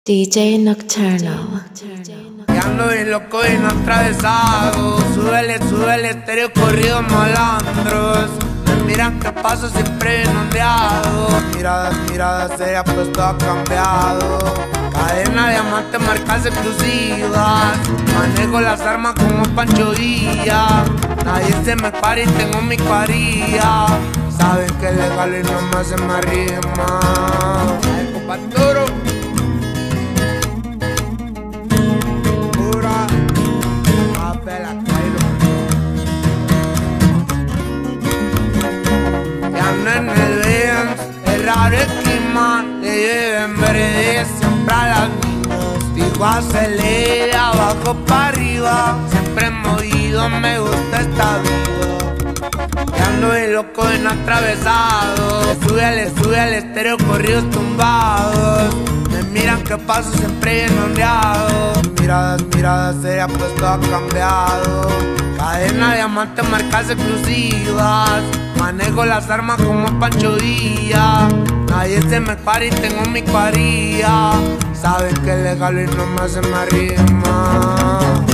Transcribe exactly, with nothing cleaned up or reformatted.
D J Nocturnal. Ya ando bien loco, bien atravesado. Súbele, súbele, estéreo corrido malandros. Me miran que paso siempre bien ondeado. Miradas, miradas, se ha puesto a cambiado. Cadena, diamante, marcas exclusivas. Manejo las armas como Pancho Villa. Nadie se me para y tengo mi cuadrilla. Saben que es legal y no más se me arrima. El compa Toro. En el Benz, es raro el clima, le lleven verde siempre a las niñas. Digo acelera, abajo para arriba, siempre movido, me gusta esta vida. Ya ando de loco, bien atravesado. Le sube, le sube al estéreo, corridos tumbados. Me miran que paso siempre bien ondeado. Miradas, miradas, se ha puesto a cambiado. Cadena, diamante, marcas exclusivas. Manejo las armas como Pancho Villa. Nadie se me para y tengo mi cuadrilla. Saben que es legal y no me se me arrima.